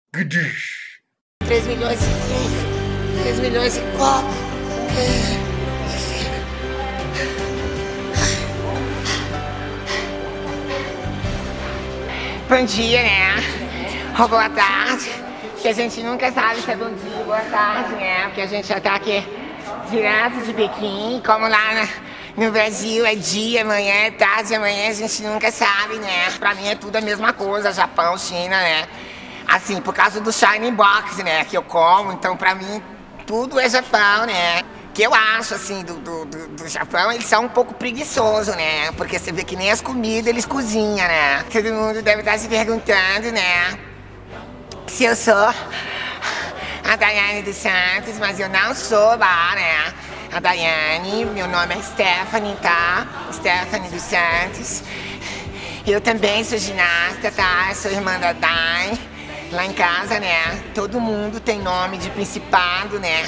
3 milhões e 3 milhões e 4. Bom dia, né? Ou boa tarde. Que a gente nunca sabe se é bom dia ou boa tarde, né? Porque a gente já tá aqui direto de Pequim, como lá no Brasil é dia, amanhã é tarde, amanhã a gente nunca sabe, né? Pra mim é tudo a mesma coisa, Japão, China, né? Assim, por causa do Shining Box, né, que eu como, então pra mim tudo é Japão, né? Que eu acho, assim, do Japão, eles são um pouco preguiçosos, né? Porque você vê que nem as comidas eles cozinham, né? Todo mundo deve estar se perguntando, né? Se eu sou a Daiane dos Santos, mas eu não sou lá, né? A Daiane, meu nome é Stephanie, tá? Stephanie dos Santos. Eu também sou ginasta, tá? Sou irmã da Dai. Lá em casa, né, todo mundo tem nome de principado, né?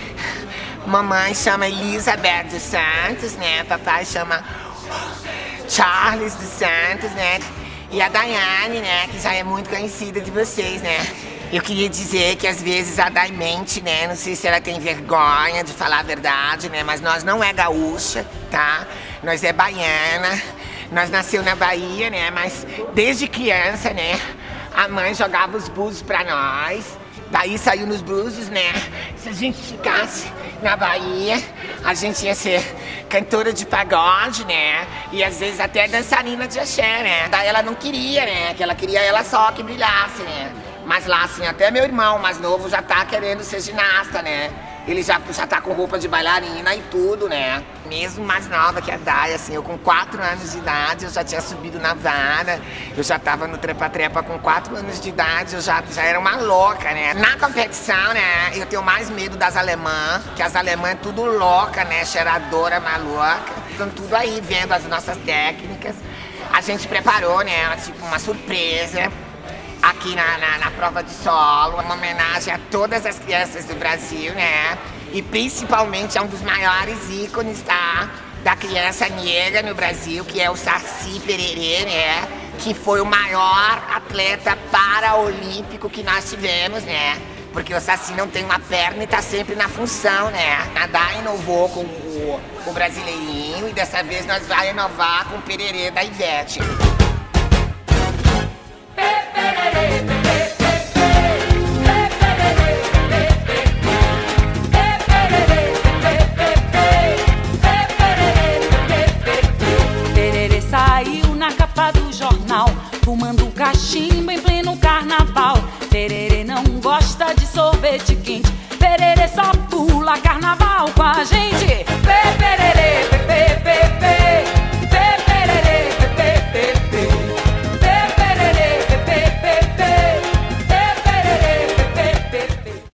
Mamãe chama Elizabeth dos Santos, né? Papai chama Charles dos Santos, né? E a Daiane, né, que já é muito conhecida de vocês, né? Eu queria dizer que às vezes a Dai mente, né? Não sei se ela tem vergonha de falar a verdade, né? Mas nós não é gaúcha, tá? Nós é baiana. Nós nasceu na Bahia, né? Mas desde criança, né? A mãe jogava os búzios pra nós, daí saiu nos búzios, né? Se a gente ficasse na Bahia, a gente ia ser cantora de pagode, né? E às vezes até dançarina de axé, né? Daí ela não queria, né? Que ela queria ela só que brilhasse, né? Mas lá, assim, até meu irmão mais novo já tá querendo ser ginasta, né? Ele já tá com roupa de bailarina e tudo, né? Mesmo mais nova que a Dai, assim, eu com 4 anos de idade, eu já tinha subido na vara, eu já tava no trepa-trepa com 4 anos de idade, eu já era uma louca, né? Na competição, né, eu tenho mais medo das alemãs, que as alemãs é tudo louca, né, cheiradora, maluca, estão tudo aí vendo as nossas técnicas. A gente preparou, né, tipo uma surpresa aqui na prova de solo, uma homenagem a todas as crianças do Brasil, né? E principalmente a um dos maiores ícones, tá? Da criança negra no Brasil, que é o Saci Pererê, né? Que foi o maior atleta paraolímpico que nós tivemos, né? Porque o Saci não tem uma perna e tá sempre na função, né? A Dai inovou com o brasileirinho e dessa vez nós vamos inovar com o Pererê da Ivete. Pererê saiu na capa do jornal, fumando cachimbo em pleno carnaval. Pererê não gosta de sorvete quente,